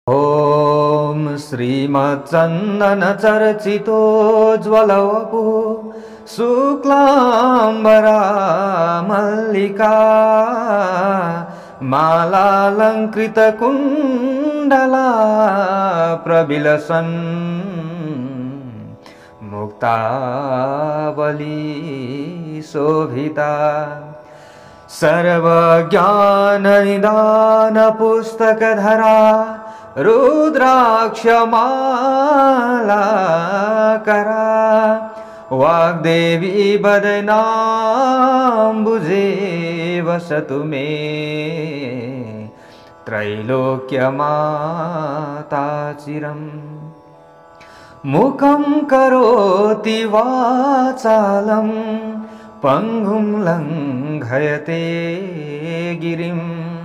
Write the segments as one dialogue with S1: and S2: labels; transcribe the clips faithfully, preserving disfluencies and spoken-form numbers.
S1: ओम श्रीमच्चन्दन चर्चितोज्ज्वलवपु शुक्लाम्बरा मल्लिका मालालङ्कृतकुण्डला प्रविलसन् मुक्तावली शोभिता सर्वज्ञाननिदान पुस्तकधरा रुद्राक्षमालाकरा वाग्देवी वदनाम्बुजे वसतु मे त्रैलोक्यमाता चिरम् मुखं करोति वाचालं पंगुं लङ्घयते गिरिं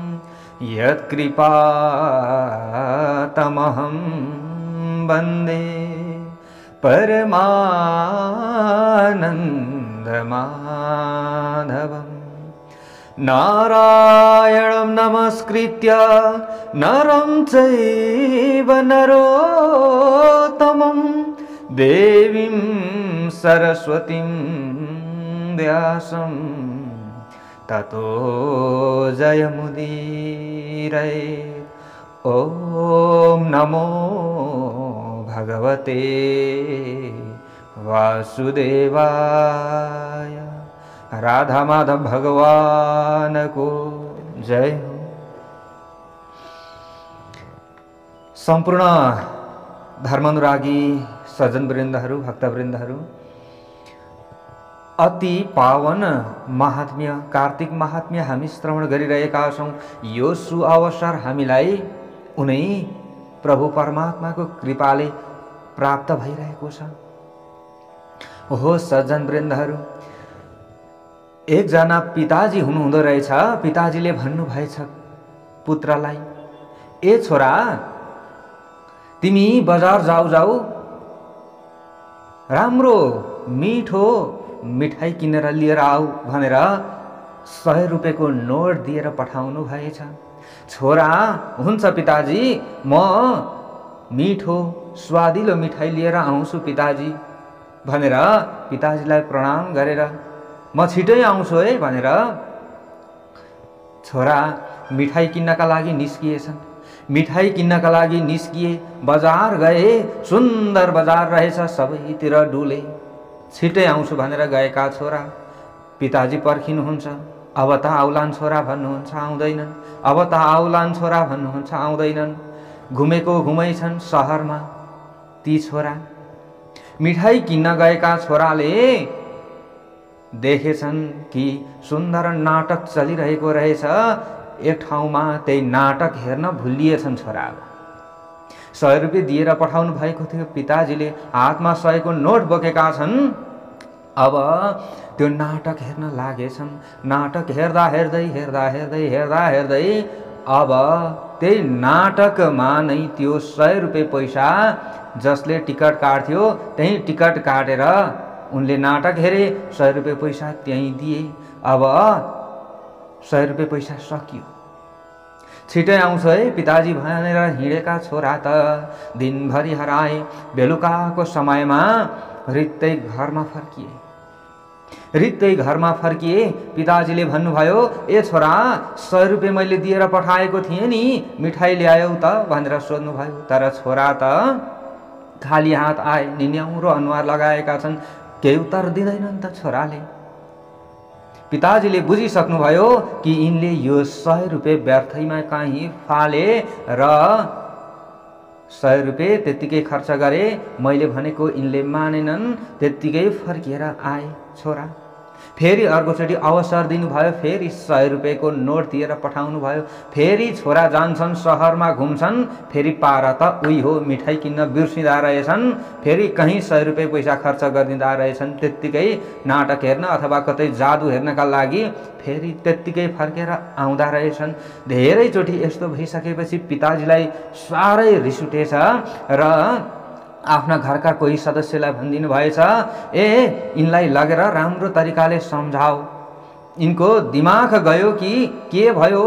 S1: यत्कृपातमहं वन्दे परमानन्दमाधवम् नारायणं नमस्कृत्य नरं चैव नरोत्तमं देवीं सरस्वतीं व्यासं ततो जयमुदीरये। ॐ नमो भगवते वासुदेवाय। राधा माधव भगवान को जय हो। सम्पूर्ण धर्मानुरागी सज्जनवृन्दहरू, भक्तवृन्दहरू, अति पावन महात्म्य कार्तिक महात्म्य हामी श्रवण गरिरहेका छौं। यो सुअवसर हामीलाई उनै प्रभु परमात्माको कृपाले प्राप्त भइरहेको छ। हो सज्जनवृन्दहरू, एकजना पिताजी हुनुहुँदो रहेछ। पिताजीले भन्नुभएछ पुत्रलाई, ए छोरा, तिमी बजार जाऊ जाऊ राम्रो मिठो मिठाई किनेर लिएर आऊ भनेर सय रुपियाँको नोट दिएर पठाउनु भएछ। छोरा, हुन्छ पिताजी, म मिठो स्वादिलो मिठाई लिएर आउँछु पिताजी भनेर पिताजीलाई प्रणाम गरेर म छिटै आउँछु है भनेर छोरा मिठाई किन्नका लागि निस्किएछन्। मिठाई किन्नका लागि निस्किए, बजार गए। सुन्दर बजार रहेछ, सबैतिर डुले। छिटै आउँछु भनेर गएका छोरा पिताजी पर्खिनुहुन्छ। अब त आउलान् छोरा भन्नुहुन्छ, आउँदैनन्। अब त आउलान् छोरा भन्नुहुन्छ, आउँदैनन्। घुमेको घुमै छन् शहरमा ती छोरा। मिठाई किन्न गएका छोराले देखेछन् कि सुन्दर नाटक चलिरहेको रहेछ। एक ठाउँमा त्यही नाटक हेर्न भुलिएछन् छोरा। सय रुपियाँ दिएर पठाउनु भएको थियो पिताजीले, हातमा सयको नोट बोकेका छन्। अब त्यो नाटक हेर्न लागेछन्। नाटक हेर्दा हेर्दै हेर्दा हेर्दै हेर्दा हेर्दै अब त्यही नाटकमा नै त्यो सय रुपियाँ पैसा जसले टिकट काट्थ्यो त्यही टिकट काटेर उनले नाटक हेरे, सय रुपियाँ पैसा त्यहीँ दिए। अब सय रुपियाँ पैसा सकियो। छिटै आउँछ है पिताजी भनेर हिँडेका छोरा त दिनभरि हराए। बेलुकाको समयमा रित्तै घरमा फर्किए। रित्तै घरमा फर्किए। पिताजीले भन्नुभयो, ए छोरा, सय रुपियाँ मैले दिएर पठाएको थिएँ नि, मिठाई ल्यायौ त भनेर सोध्नुभयो। तर छोरा त खाली हात आए, निन्याउरो अनुहार लगाएका छन्। केही उत्तर दिँदैनन् त छोराले। पिताजीले बुझिसक्नुभयो कि यिनले यो सय रुपियाँ व्यर्थैमा कहीँ फाले र सय रुपियाँ त्यत्तिकै खर्च गरे। मैले भनेको यिनले मानेनन्, त्यत्तिकै फर्किएर आए छोरा। फेरि अर्कोचोटि अवसर दिनुभयो। फेरि सय रुपियाँको नोट दिएर पठाउनु भयो। फेरि छोरा जान्छन्, सहरमा घुम्छन्। फेरि पारा त उही हो, मिठाई किन्न बिर्सिँदा रहेछन्। फेरि कहीँ सय रुपियाँ पैसा खर्च गरिदिँदा रहेछन्। त्यत्तिकै नाटक हेर्न अथवा कतै जादु हेर्नका लागि फेरि त्यत्तिकै फर्केर आउँदा रहेछन्। धेरैचोटि यस्तो भइसकेपछि पिताजीलाई साह्रै रिस उठेछ र आफ्ना घरका कोही सदस्यलाई भनिदिनु भएछ, ए यिनलाई लगेर राम्रो तरिकाले सम्झाऊ, यिनको दिमाग गयो कि के भयो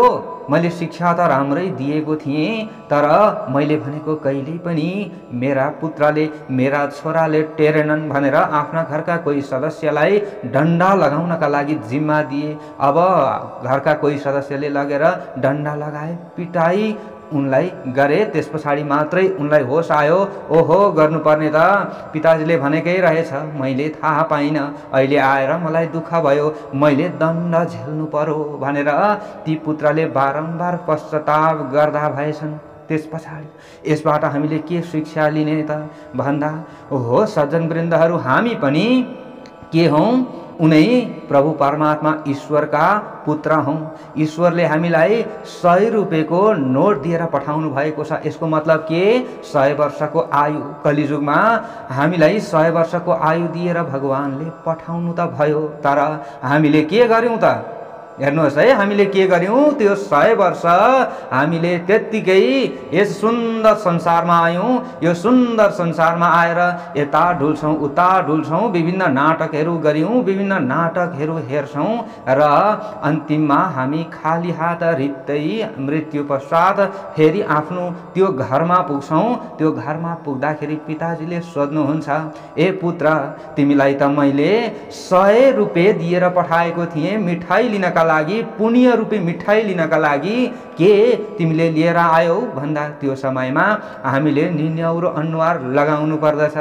S1: मैले शिक्षा त राम्रै दिएको थिएँ, तर मैले भनेको कहिल्यै पनि मेरा पुत्रले मेरा छोराले टेरेनन् भनेर आफ्ना घरका कोही सदस्यलाई डन्डा लगाउनका लागि जिम्मा दिए। अब घरका कोही सदस्यले लगेर डन्डा लगाए, पिटाई उनलाई गरे। त्यस पछाडि मात्रै उनलाई होस आयो, ओहो गर्नुपर्ने त पिताजीले भनेकै रहेछ, मैले थाहा पाइनँ, अहिले आएर मलाई दुःख भयो, मैले दण्ड झेल्नु पर्यो भनेर ती पुत्रले बारम्बार पश्चाताप गर्दा भएछन्। त्यस पछाडि यसबाट हामीले के शिक्षा लिने त भन्दा, ओहो सज्जनवृन्दहरू, हामी पनि के हौँ? उनै प्रभु परमात्मा ईश्वरका पुत्र हौँ। ईश्वरले हामीलाई सय रुपियाँको नोट दिएर पठाउनु भएको छ। यसको मतलब के? सय वर्षको आयु। कलिजुगमा हामीलाई सय वर्षको आयु दिएर भगवानले पठाउनु त भयो, तर हामीले के गर्यौँ त? हेर्नुहोस् है, हामीले के गर्यौँ? त्यो सय वर्ष हामीले त्यत्तिकै यस सुन्दर संसारमा आयौँ। यो सुन्दर संसारमा आएर यता डुल्छौँ उता डुल्छौँ, विभिन्न नाटकहरू गऱ्यौँ, विभिन्न नाटकहरू हेर्छौँ र अन्तिममा हामी खाली हात रित्तै मृत्यु पश्चात फेरि आफ्नो त्यो घरमा पुग्छौँ। त्यो घरमा पुग्दाखेरि पिताजीले सोध्नुहुन्छ, ए पुत्र, तिमीलाई त मैले सय रुपियाँ दिएर पठाएको थिएँ मिठाई लिनका लागि, पुण्य रूपी मिठाई लिनका लागि, के तिमीले लिएर आयौ भन्दा त्यो समयमा हामीले निन्याउरो अनुहार लगाउनु पर्दछ।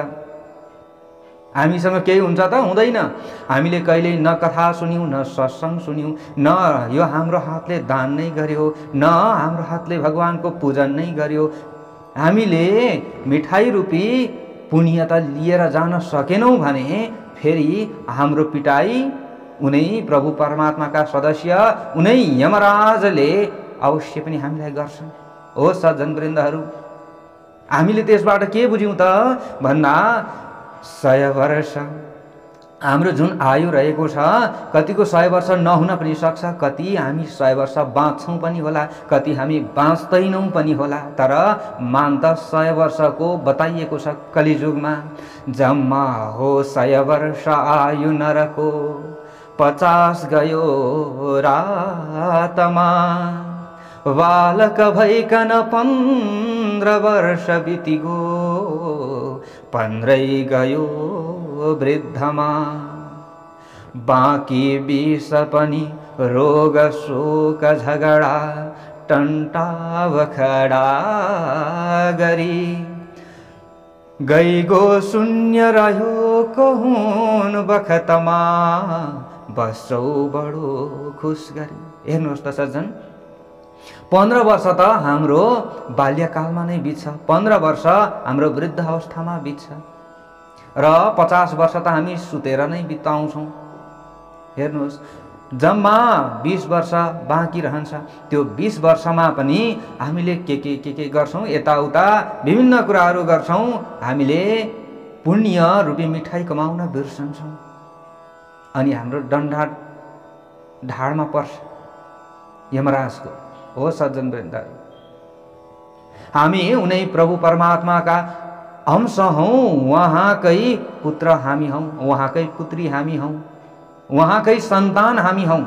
S1: हामीसँग केही हुन्छ त? हुँदैन। हामीले कहिल्यै न कथा सुन्यौँ, न सत्सङ्ग सुन्यौँ, न यो हाम्रो हातले दान नै गर्यो, न हाम्रो हातले भगवानको पूजन नै गर्यो। हामीले मिठाई रूपी पुण्य त लिएर जान सकेनौँ भने फेरि हाम्रो पिटाई उनै प्रभु परमात्माका सदस्य, उनै यमराजले अवश्य पनि हामीलाई गर्छन्। हो सज्जनवृन्दहरू, हामीले त्यसबाट के बुझ्यौँ त भन्दा, सय वर्ष हाम्रो जुन आयु रहेको छ, कतिको सय वर्ष नहुन पनि सक्छ, कति हामी सय वर्ष बाँच्छौँ पनि होला, कति हामी बाँच्दैनौँ पनि होला, तर मान त सय वर्षको बताइएको छ कलिजुगमा। जम्मा हो सय वर्ष आयु नरको, पचास गयो रातमा, बालक भइकन पन्ध्र वर्ष बितिगो, पन्ध्रै गयो वृद्धमा। बाँकी बिस पनि रोग शोक झगडा टन्टाव खडा गरी, गइगो शून्य रह्यो कहुन बखतमा, बस्छौ बडो खुस गरी। हेर्नुहोस् त सज्जन, पन्ध्र वर्ष त हाम्रो बाल्यकालमा नै बित्छ, पन्ध्र वर्ष हाम्रो वृद्ध अवस्थामा बित्छ र पचास वर्ष त हामी सुतेर नै बिताउँछौँ। हेर्नुहोस्, जम्मा बीस वर्ष बाँकी रहन्छ। त्यो बीस वर्षमा पनि हामीले के के के के गर्छौँ, यताउता विभिन्न कुराहरू गर्छौँ। हामीले पुण्य रूपी मिठाई कमाउन बिर्सन्छौँ अनि हाम्रो दण्ड ढाडमा पर्छ यमराजको। हो सज्जनवृन्द, हामी उनै प्रभु परमात्माका अंश हौँ, उहाँकै पुत्र हामी हौँ, उहाँकै पुत्री हामी हौँ, उहाँकै सन्तान हामी हौँ।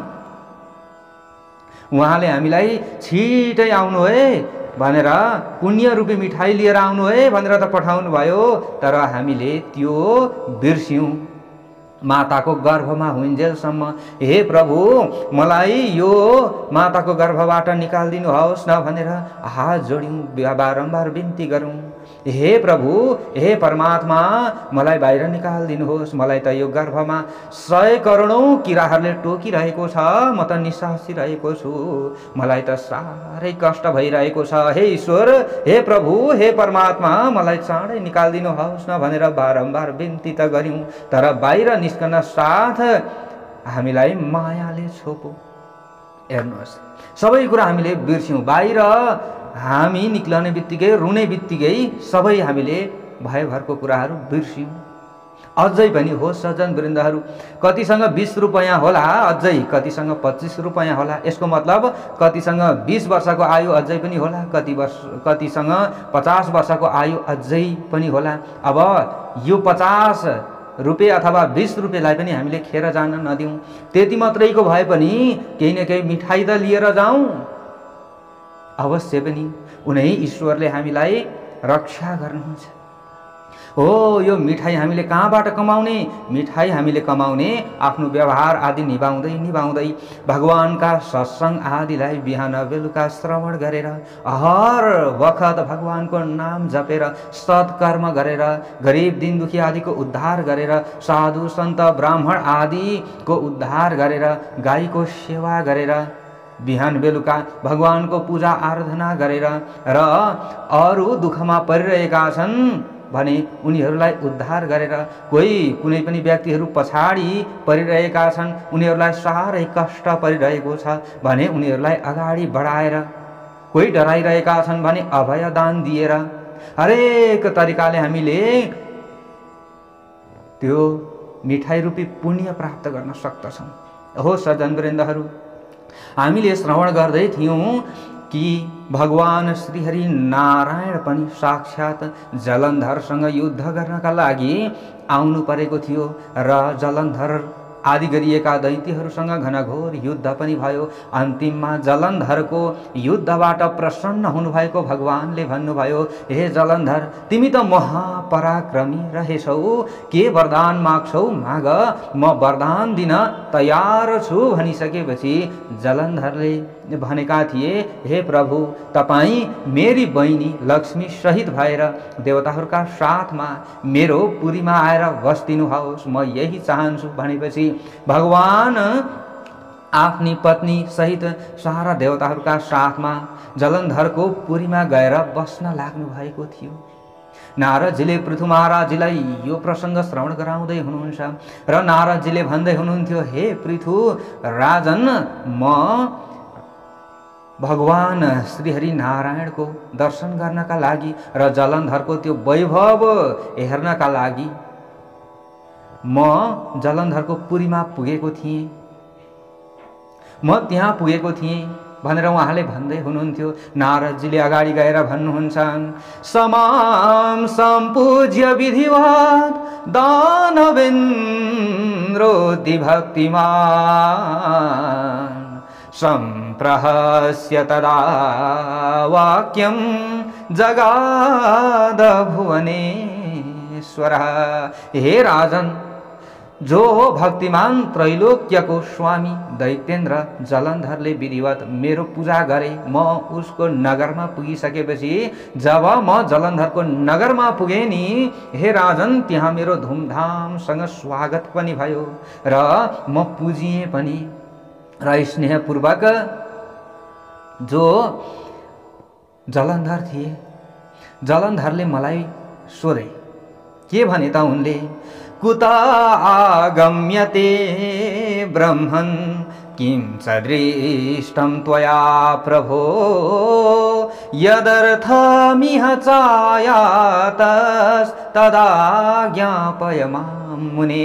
S1: उहाँले हामीलाई छिटै आउनु है भनेर, पुण्य रूपी मिठाई लिएर आउनु है भनेर त पठाउनु भयो, तर हामीले त्यो बिर्स्यौँ। माताको गर्भमा हुइन्जेलसम्म, हे प्रभु मलाई यो माताको गर्भबाट निकालिदिनुहोस् न भनेर हात जोड्यौँ, बारम्बार बिन्ती गरौँ, हे प्रभु, हे परमात्मा मलाई बाहिर निकालिदिनुहोस्, मलाई त यो गर्भमा सय करोडौँ किराहरूले टोकिरहेको छ, म त निसासिरहेको छु, मलाई त साह्रै कष्ट भइरहेको छ, हे ईश्वर, हे प्रभु, हे परमात्मा मलाई चाँडै निकालिदिनुहोस् न भनेर बारम्बार बिन्ती त गऱ्यौँ, तर बाहिर निस्कन साथ हामीलाई मायाले छोपो। हेर्नुहोस्, सबै कुरा हामीले बिर्स्यौँ। बाहिर हामी निक्लने बित्तिकै, रुने बित्तिकै सबै हामीले भयभरको कुराहरू बिर्स्यौँ। अझै पनि हो सज्जनवृन्दहरू, कतिसँग बीस रुपियाँ होला, अझै कतिसँग पच्चिस रुपियाँ होला। यसको मतलब कतिसँग बीस वर्षको आयु अझै पनि होला, कति वर्ष कतिसँग पचास वर्षको आयु अझै पनि होला। अब यो पचास रुपियाँ अथवा बीस रुपियाँलाई पनि हामीले खेर जान नदिउँ। त्यति मात्रैको भए पनि केही न केही मिठाई त लिएर जाउँ। अवश्य पनि उनै ईश्वरले हामीलाई रक्षा गर्नुहुन्छ। हो यो मिठाई हामीले कहाँबाट कमाउने? मिठाई हामीले कमाउने आफ्नो व्यवहार आदि निभाउँदै निभाउँदै भगवानका सत्संग आदिलाई बिहान बेलुका श्रवण गरेर हर वखत भगवानको नाम जपेर सत्कर्म गरेर गरिब दिन दुखी आदिको उद्धार गरेर साधु सन्त ब्राह्मण आदिको उद्धार गरेर गाईको सेवा गरेर बिहान बेलुका भगवानको पूजा आराधना गरेर र अरू दुःखमा परिरहेका छन् भने उनीहरूलाई उद्धार गरेर, कोही कुनै पनि व्यक्तिहरू पछाडि परिरहेका छन् उनीहरूलाई साह्रै कष्ट परिरहेको छ भने उनीहरूलाई अगाडि बढाएर, कोही डराइरहेका छन् भने अभय दान दिएर हरेक तरिकाले हामीले त्यो मिठाई रूपी पुण्य प्राप्त गर्न सक्दछौँ। हो सज्जनवृन्दहरू, हामीले श्रवण गर्दै थियौँ कि भगवान श्रीहरि नारायण पनि साक्षात जलन्धरसँग युद्ध गर्नका लागि आउनु परेको थियो र जलन्धर आदि गरिएका दैत्यहरूसँग घनघोर युद्ध पनि भयो। अन्तिममा जलन्धरको युद्धबाट प्रसन्न हुनुभएको भगवानले भन्नुभयो, हे जलन्धर, तिमी त महापराक्रमी रहेछौ, के वरदान माग्छौ माग, म वरदान दिन तयार छु भनिसकेपछि जलन्धरले भनेका थिए, हे प्रभु, तपाईँ मेरी बहिनी लक्ष्मी सहित भएर देवताहरूका साथमा मेरो पुरीमा आएर बस्दिनुहोस्, म यही चाहन्छु भनेपछि भगवान आफ्नी पत्नी सहित सारा देवताहरूका साथमा जलन्धरको पुरीमा गएर बस्न लाग्नु भएको थियो। नारदजीले पृथु महाराजजीलाई यो प्रसङ्ग श्रवण गराउँदै हुनुहुन्छ र नारदजीले भन्दै हुनुहुन्थ्यो, हे पृथु राजन, म भगवान श्रीहरि नारायणको दर्शन गर्नका लागि र जलन्धरको त्यो वैभव हेर्नका लागि म जलन्धरको पुरीमा पुगेको थिएँ, म त्यहाँ पुगेको थिएँ भनेर उहाँले भन्दै हुनुहुन्थ्यो। नारदजीले अगाडि गएर भन्नुहुन्छ, समाम सम्पूज्य विधिवत् दानवेन्द्रोऽति भक्तिमान् सम्प्रहस्य तदा वाक्यं जगाद भुवनेश्वरः। हे राजन, जो हो भक्तिमान त्रैलोक्यको स्वामी दैत्येन्द्र जलन्धरले विधिवत मेरो पूजा गरे। म उसको नगरमा पुगिसकेपछि जब म जलन्धरको नगरमा पुगेँ नि, हे राजन, त्यहाँ मेरो धुमधामसँग स्वागत पनि भयो र म पुजिएँ पनि र स्नेहपूर्वक जो जलन्धर थिए, जलन्धरले मलाई सोधे, के भने त उनले, कुता आगम्यते ब्रह्मन् किं सदृष्टं त्वया प्रभो यदर्थमिह चायातस्तदा ज्ञापय मां मुने।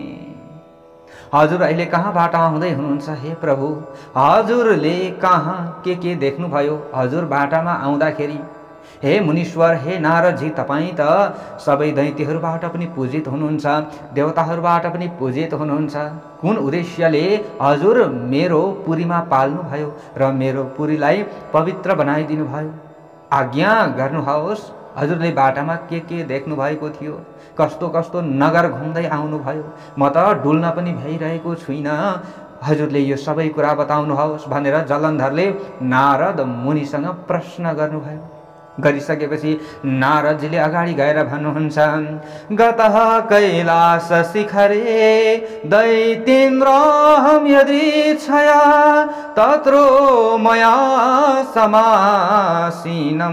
S1: हजुर अहिले कहाँबाट आउँदै हुनुहुन्छ हे प्रभु? हजुरले कहाँ के के देख्नुभयो? हजुर बाटामा आउँदाखेरि हे मुनीश्वर, हे नारदजी, तपाईँ त सबै दैत्यहरूबाट पनि पूजित हुनुहुन्छ, देवताहरूबाट पनि पूजित हुनुहुन्छ। कुन उद्देश्यले हजुर मेरो पुरीमा पाल्नुभयो र मेरो पुरीलाई पवित्र बनाइदिनु भयो? आज्ञा गर्नुहोस्, हजुरले बाटामा के के देख्नु भएको थियो? कस्तो कस्तो नगर घुम्दै आउनुभयो? म त डुल्न पनि भइरहेको छुइनँ, हजुरले यो सबै कुरा बताउनुहोस् भनेर जलन्धरले नारद मुनिसँग प्रश्न गर्नुभयो। गरिसकेपछि नारदजीले अगाडि गएर भन्नुहुन्छ, गतः कैलास शिखरे दैत्येन्द्रहं यदृच्छया तत्रो मया समासीनं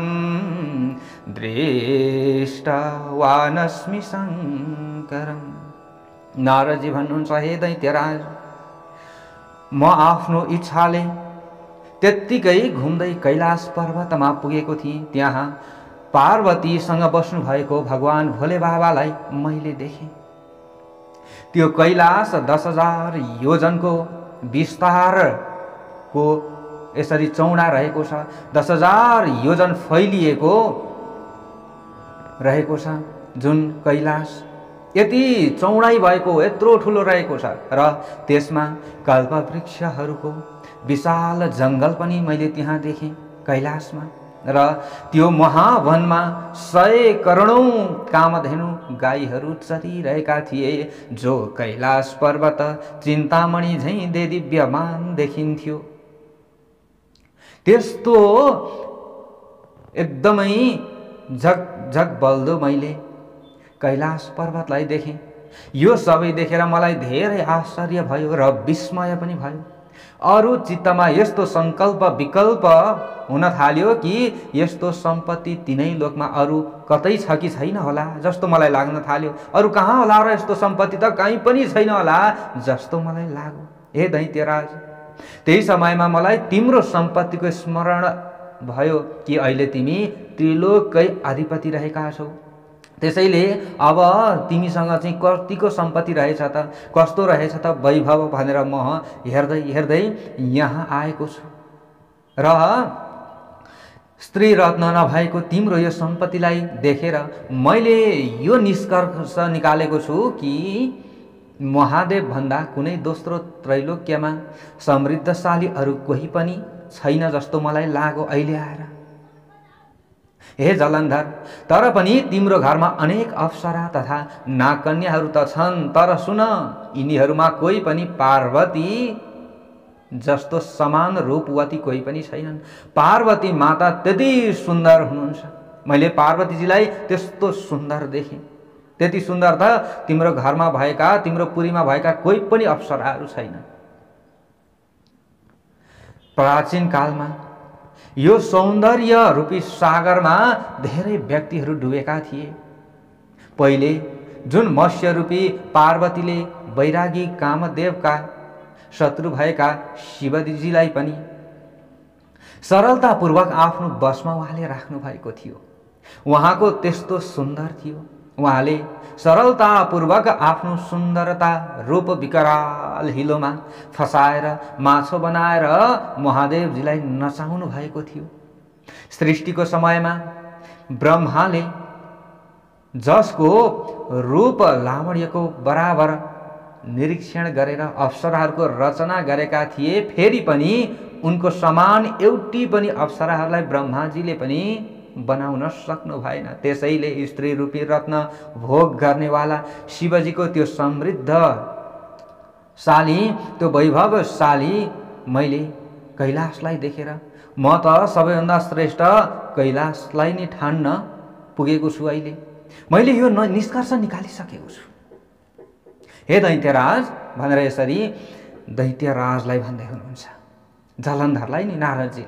S1: दृष्टवानस्मि शङ्करम्। नारदजी भन्नुहुन्छ, हे दैत्यराज, म आफ्नो इच्छाले त्यत्तिकै घुम्दै कैलाश पर्वतमा पुगेको थिएँ। त्यहाँ पार्वतीसँग बस्नु भएको भगवान भोले बाबालाई मैले देखेँ। त्यो कैलाश दस हजार योजनको विस्तारको यसरी चौडा रहेको छ, दस हजार योजन फैलिएको रहेको छ। जुन कैलाश यति चौडाइ भएको, यत्रो ठुलो रहेको छ र त्यसमा कल्पवृक्षहरूको विशाल जङ्गल पनि मैले त्यहाँ देखेँ। कैलाशमा र त्यो महावनमा सय करोडौं कामधेनु गाईहरू चरिरहेका थिए, जो कैलाश पर्वत चिन्तामणि झैं देदिव्यमान देखिन्थ्यो। त्यस्तो एकदमै झक झक बल्दो मैले कैलाश पर्वतलाई देखेँ। यो सबै देखेर मलाई धेरै आश्चर्य भयो र विस्मय पनि भयो। अरू चित्तमा यस्तो संकल्प विकल्प हुन थाल्यो कि यस्तो सम्पत्ति तिनै लोकमा अरू कतै छ कि छैन होला जस्तो मलाई लाग्न थाल्यो। अरू कहाँ होला र यस्तो सम्पत्ति त कहीँ पनि छैन होला जस्तो मलाई लाग्यो। हे दैत्यराज, त्यही समयमा मलाई तिम्रो सम्पत्तिको स्मरण भयो कि अहिले तिमी त्रिलोककै अधिपति रहेका छौ। त्यसैले अब तिमीसँग चाहिँ कतिको सम्पत्ति रहेछ त, कस्तो रहेछ त वैभव भनेर म हेर्दै हेर्दै यहाँ आएको छु र स्त्री रत्न नभएको तिम्रो यो सम्पत्तिलाई देखेर मैले यो निष्कर्ष निकालेको छु कि महादेव भन्दा कुनै दोस्रो त्रैलोक्यमा समृद्धशाली अरू कोही पनि छैन जस्तो मलाई लाग्यो अहिले आएर। हे जलन्धर, तर पनि तिम्रो घरमा अनेक अप्सरा तथा नागकन्याहरू त छन्, तर सुन, यिनीहरूमा कोही पनि पार्वती जस्तो समान रूपवती कोही पनि छैनन्। पार्वती माता त्यति सुन्दर हुनुहुन्छ, मैले पार्वतीजीलाई त्यस्तो सुन्दर देखेँ। त्यति सुन्दर त तिम्रो घरमा भएका, तिम्रो पुरीमा भएका कोही पनि अप्सराहरू छैन। प्राचीन कालमा यो सौन्दर्य रूपी सागरमा धेरै व्यक्तिहरू डुबेका थिए। पहिले जुन मत्स्य रूपी पार्वतीले वैरागी कामदेवका शत्रु भएका शिवजीलाई पनि सरलतापूर्वक आफ्नो वशमा उहाँले राख्नु भएको थियो। उहाँको त्यस्तो सुन्दर थियो, उहाँले सरलतापूर्वक आफ्नो सुन्दरता रूप विकराल हिलोमा फसाएर माछो बनाएर महादेवजीलाई नचाउनु भएको थियो। सृष्टिको समयमा ब्रह्माले जसको रूप लावण्यको बराबर निरीक्षण गरेर अप्सराहरूको रचना गरेका थिए, फेरि पनि उनको समान एउटी पनि अप्सराहरूलाई ब्रह्माजीले पनि बनाउन सक्नु भएन। त्यसैले स्त्री रूपी रत्न भोग गर्नेवाला शिवजीको त्यो समृद्ध शाली, त्यो वैभवशाली मैले कैलाशलाई देखेर म त सबैभन्दा श्रेष्ठ कैलाशलाई नै ठान्न पुगेको छु। अहिले मैले यो निष्कर्ष निकालिसकेको छु। हे दैत्यराज भनेर यसरी दैत्यराजलाई भन्दै हुनुहुन्छ, जलन्धरलाई नि नारदजी।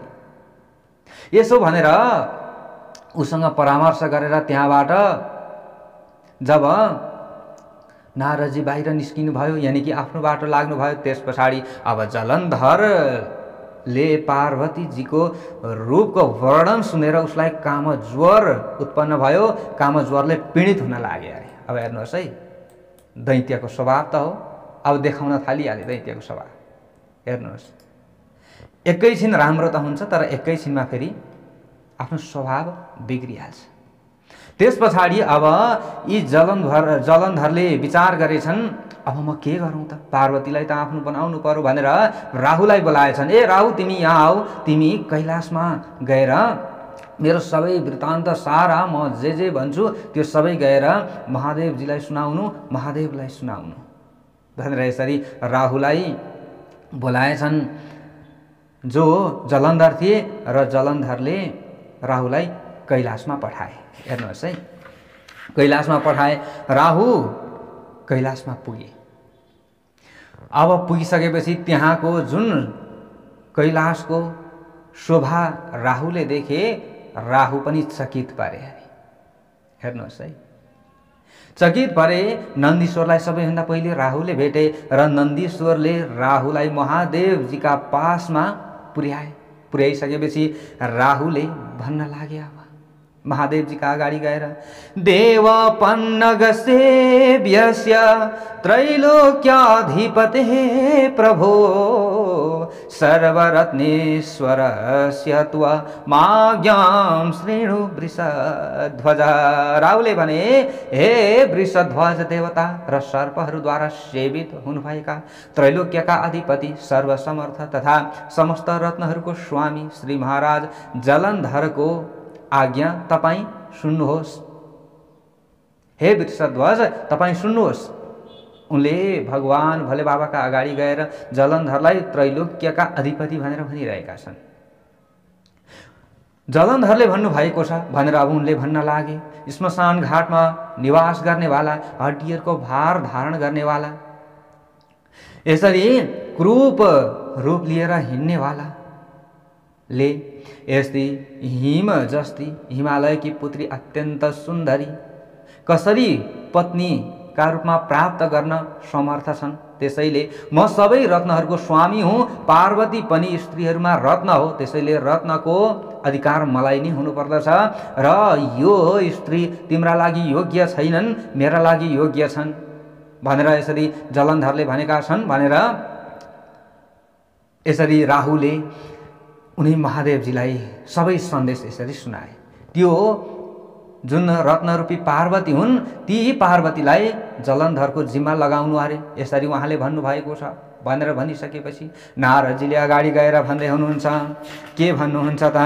S1: यसो भनेर उसँग परामर्श गरेर त्यहाँबाट जब नारदजी बाहिर निस्किनु भयो, यानी कि आफ्नो बाटो लाग्नु भयो, त्यस पछाडि अब जलन्धरले पार्वतीजीको रूपको वर्णन सुनेर उसलाई कामज्वर उत्पन्न भयो। कामज्वरले पीडित हुन लाग्यो अरे। अब हेर्नुहोस् है, दैत्यको स्वभाव त हो, अब देखाउन थालिहाले दैत्यको स्वभाव। हेर्नुहोस्, एकैछिन राम्रो त हुन्छ, तर एकैछिनमा फेरि आफ्नो स्वभाव बिग्रिहाल्छ। त्यस पछाडि अब यी जलन्धर जलन्धरले विचार गरेछन्, अब म के गरौँ त, पार्वतीलाई त आफ्नो बनाउनु पर्यो भनेर राहुलाई बोलाएछन्। ए राहु, तिमी यहाँ आऊ, तिमी कैलाशमा गएर मेरो सबै वृत्तान्त सारा म जे जे भन्छु त्यो सबै गएर महादेवजीलाई सुनाउनु, महादेवलाई सुनाउनु भनेर यसरी राहुलाई बोलाएछन्, जो जलन्धर थिए। र जलन्धरले राहुलाई कैलाशमा पठाए। हेर्नुहोस् है, कैलाशमा पठाए। राहु कैलाशमा पुगे। अब पुगिसकेपछि त्यहाँको जुन कैलाशको शोभा राहुले देखे, राहु पनि चकित परे। हेर्नुहोस् है, चकित परे। नन्दीश्वरलाई सबैभन्दा पहिले राहुले भेटे र नन्दीश्वरले राहुलाई महादेवजीका पासमा पुर्याए। पुर्याइसकेपछि राहुले भन्न लागे, अब महादेवजीका अगाडि गएर देवपन्नगसेव्यस्य त्रैलोक्याधिपतेः प्रभो सर्वरत्नेश्वरस्य त्वमाज्ञां शृणु वृषध्वज। राहुले भने हे वृषध्वज देवता र सर्पहरूद्वारा सेवित हुनुभएका त्रैलोक्यका अधिपति सर्वसमर्थ तथा समस्त रत्नहरूको स्वामी श्री महाराज जलन्धरको आज्ञा तपाईं सुन्नुहोस्। हे वृषध्वज तपाईं सुन्नुहोस्। उनले भगवान भोले बाबाका अगाडि गएर जलन्धरलाई त्रैलोक्यका अधिपति भनेर भनिरहेका छन्। जलन्धरले भन्नुभएको छ भनेर अब उनले भन्न लागे। श्मशान घाटमा निवास गर्नेवाला, हड्डीहरूको भार धारण गर्नेवाला, यसरी क्रूप रूप लिएर हिँड्नेवाला ले यस्ती हिम जस्ती हिमालयकी पुत्री अत्यन्त सुन्दरी कसरी पत्नीका रूपमा प्राप्त गर्न समर्थ छन्। त्यसैले म सबै रत्नहरूको स्वामी हुँ। पार्वती पनि स्त्रीहरूमा रत्न हो, त्यसैले रत्नको अधिकार मलाई नै हुनुपर्दछ र यो स्त्री तिम्रा लागि योग्य छैनन्, मेरा लागि योग्य छन् भनेर यसरी जलन्धरले भनेका छन् भनेर यसरी राहुले उनी महादेवजीलाई सबै सन्देश यसरी सुनाए। त्यो जुन रत्नरूपी पार्वती हुन् ती पार्वतीलाई जलन्धरको जिम्मा लगाउनु अरे यसरी उहाँले भन्नुभएको छ भनेर भनिसकेपछि नारदजीले अगाडि गएर भन्दै हुनुहुन्छ। के भन्नुहुन्छ त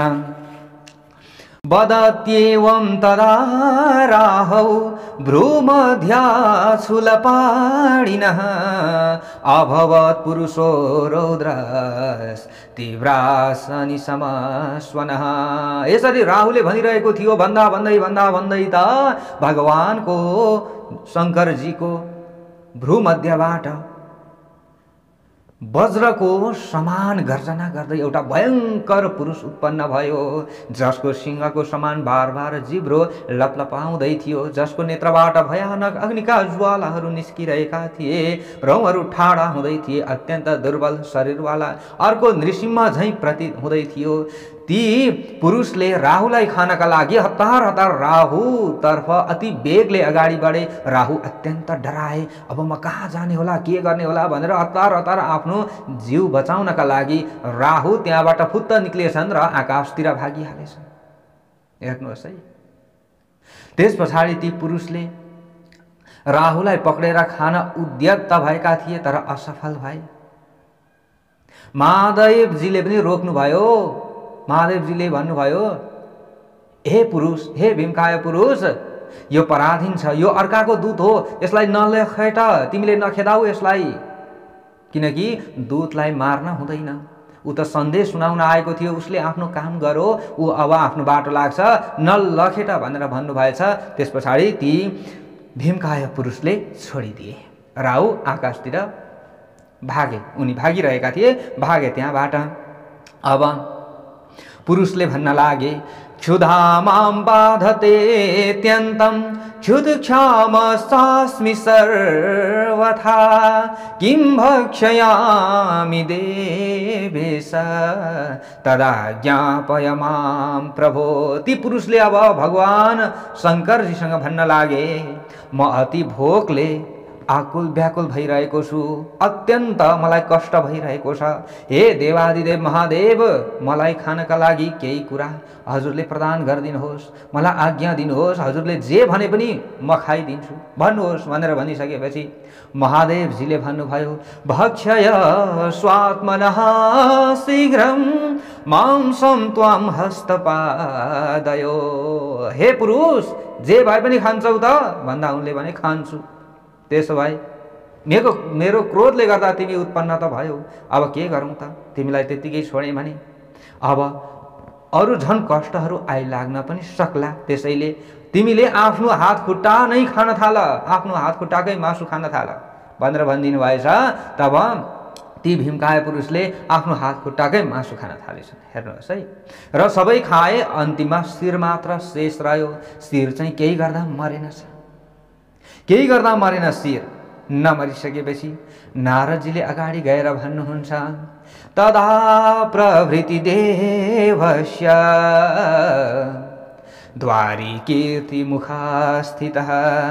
S1: वदत्येवं तदा राहौ भ्रूमध्याच्छूलपाणिनः अभवत् पुरुषो रौद्रस् तीव्रासनि समस्वनः। यसरी राहुले भनिरहेको थियो भन्दा भन्दै भन्दा भन्दै त भगवानको शङ्करजीको भ्रूमध्यबाट वज्रको समान गर्जना गर्दै एउटा भयंकर पुरुष उत्पन्न भयो, जसको सिंहको समान बार बार जिब्रो लपलपाउँदै थियो, जसको नेत्रबाट भयानक अग्निका ज्वालाहरू निस्किरहेका थिए, रौँहरू ठाडा हुँदै थिए, अत्यन्त दुर्बल शरीरवाला अर्को नृसिंह झैँ प्रतीत हुँदै थियो। ती पुरुषले राहुलाई खानका लागि हतार हतार राहु तर्फ अति वेगले अगाडि बढे। राहु अत्यन्त डराए। अब म कहाँ जाने होला, के गर्ने होला भनेर हतार हतार आफ्नो जीव बचाउनका लागि राहु त्यहाँबाट फुत्त निक्लेछन् र आकाशतिर भागिहालेछन्। हेर्नुहोस् है। त्यस पछाडि ती पुरुषले राहुलाई पक्रेर खान उद्यत भएका थिए तर असफल भए। महादेवजीले पनि रोक्नुभयो। महादेवजीले भन्नुभयो, हे पुरुष, हे भीमकाय पुरुष, यो पराधीन छ, यो अर्काको दूत हो, यसलाई नखेट, तिमीले नखेदाऊ यसलाई, किनकि दूतलाई मार्न हुँदैन। ऊ त सन्देश सुनाउन आएको थियो, उसले आफ्नो काम गरो, ऊ अब आफ्नो बाटो लाग्छ, नलखेट भनेर भन्नुभएछ। त्यस पछाडि ती भीमकाय पुरुषले छोडिदिए। राहु आकाशतिर भागे। उनी भागिरहेका थिए, भागे त्यहाँबाट। अब पुरुषले भन्न लागे, क्षुधा मां बाधतेत्यन्तं क्षुधक्षामस्मि सर्वथा किं भक्षयामि देवेश तदा ज्ञापय मां प्रभो। ती पुरुषले अब भगवान शङ्करजीसँग भन्न लागे, म अति भोकले आकुल व्याकुल भइरहेको छु, अत्यन्त मलाई कष्ट भइरहेको छ। हे देवादिदेव महादेव, मलाई खानका लागि केही कुरा हजुरले प्रदान गरिदिनुहोस्, मलाई आज्ञा दिनुहोस्, हजुरले जे भने पनि म खाइदिन्छु भन्नुहोस् भनेर भनिसकेपछि महादेवजीले भन्नुभयो, भक्षय स्वात्मनः शीघ्रं मांसं त्वां हस्तपादयो। हे पुरुष, जे भए पनि खान्छौ त भन्दा उनले भने खान्छु। त्यसो भए मेरो मेरो क्रोधले गर्दा तिमी उत्पन्न त भयो, अब के गरौँ त, तिमीलाई त्यतिकै छोडेँ भने अब अरू झन् कष्टहरू आइलाग्न पनि सक्ला। त्यसैले तिमीले आफ्नो हात खुट्टा नै खान थाल, आफ्नो हात खुट्टाकै मासु खान थाल भनेर भनिदिनु भएछ। तब ती भीमकाय पुरुषले आफ्नो हात खुट्टाकै मासु खान थालेछन्। हेर्नुहोस् है। र सबै खाए, अन्तिममा शिर मात्र शेष रह्यो। शिर चाहिँ केही गर्दा मरेनछ, केही गर्दा मरेन शिर। नमरिसकेपछि नारदजीले अगाडि गएर भन्नुहुन्छ, तदा प्रभृति देवस्य द्वारी कीर्ति मुखास्थितः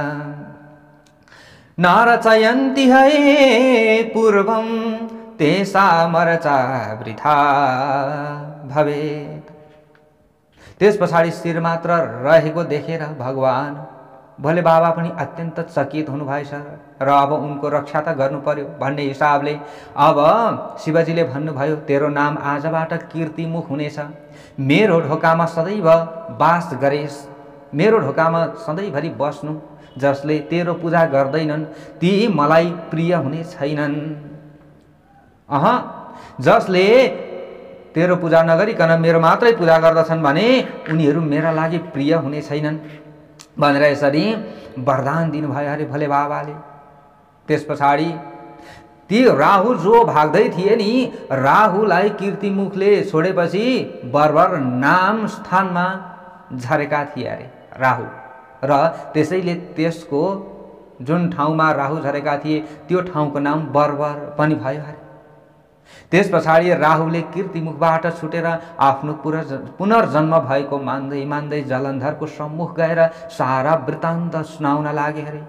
S1: नारचयन्ति है पूर्वं तेषामर्चा वृथा भवेत्। त्यस पछाडि शिर मात्र रहेको देखेर भगवान भोले बाबा पनि अत्यन्त चकित हुनुभएछ र अब उनको रक्षा त गर्नु पर्यो भन्ने हिसाबले अब शिवजीले भन्नुभयो तेरो नाम आजबाट कीर्तिमुख हुनेछ। मेरो ढोकामा सदैव वास गरेस्, मेरो ढोकामा सधैँभरि बस्नु। जसले तेरो पूजा गर्दैनन् ती मलाई प्रिय हुने छैनन्। अह जसले तेरो पूजा नगरिकन मेरो मात्रै पूजा गर्दछन् भने उनीहरू मेरा लागि प्रिय हुने छैनन् भनेर यसरी वरदान दिनुभयो अरे भोले बाबाले। त्यस पछाडि ती राहु जो भाग्दै थिए नि, राहुलाई कीर्तिमुखले छोडेपछि बर्बर नाम स्थानमा झरेका थिए अरे राहु, र त्यसैले त्यसको जुन ठाउँमा राहु झरेका थिए त्यो ठाउँको नाम बर्बर पनि भयो अरे। त्यस पछाडि राहुले कीर्तिमुखबाट छुटेर आफ्नो पुनर्जन्म भएको मान्दै मान्दै जलन्धरको सम्मुख गएर सारा वृत्तान्त सुनाउन लागे अरे।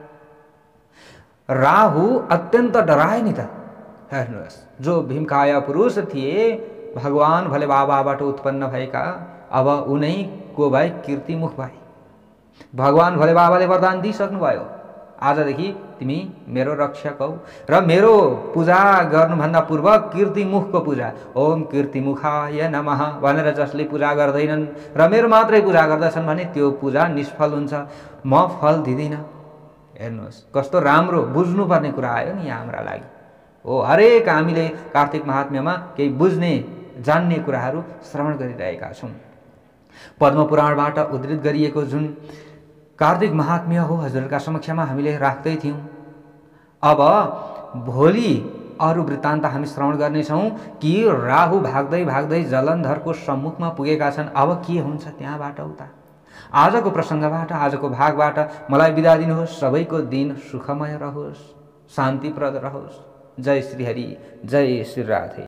S1: राहु अत्यन्त डराए नि त। हेर्नुहोस्, जो भीमकाय पुरुष थिए भगवान भोले बाबाबाट उत्पन्न भएका, अब उनै को भए कीर्तिमुख भए। भगवान भोले बाबाले वरदान दिइसक्नुभयो, आजदेखि तिमी मेरो रक्षक हौ र मेरो पूजा गर्नुभन्दा पूर्व कीर्तिमुखको पूजा, ओम कीर्तिमुखाय नमः भनेर जसले पूजा गर्दैनन् र मेरो मात्रै पूजा गर्दछन् भने त्यो पूजा निष्फल हुन्छ, म फल दिदिनँ। हेर्नुहोस् कस्तो राम्रो बुझ्नुपर्ने कुरा आयो नि यहाँ हाम्रा लागि। हो, हरेक हामीले कार्तिक महात्म्यमा केही बुझ्ने जान्ने कुराहरू श्रवण गरिरहेका छौँ। पद्मपुराणबाट उद्धृत गरिएको जुन कार्तिक महात्म्य हो हजुरका समक्षमा हामीले राख्दै थियौँ। अब भोलि अरू वृत्तान्त हामी श्रवण गर्नेछौँ कि राहु भाग्दै भाग्दै जलन्धरको सम्मुखमा पुगेका छन्। अब के हुन्छ त्यहाँबाट उता। आजको प्रसङ्गबाट, आजको भागबाट मलाई बिदा दिनुहोस्। सबैको दिन सुखमय रहोस्, शान्तिप्रद रहोस्। जय श्री हरि, जय श्री राधे।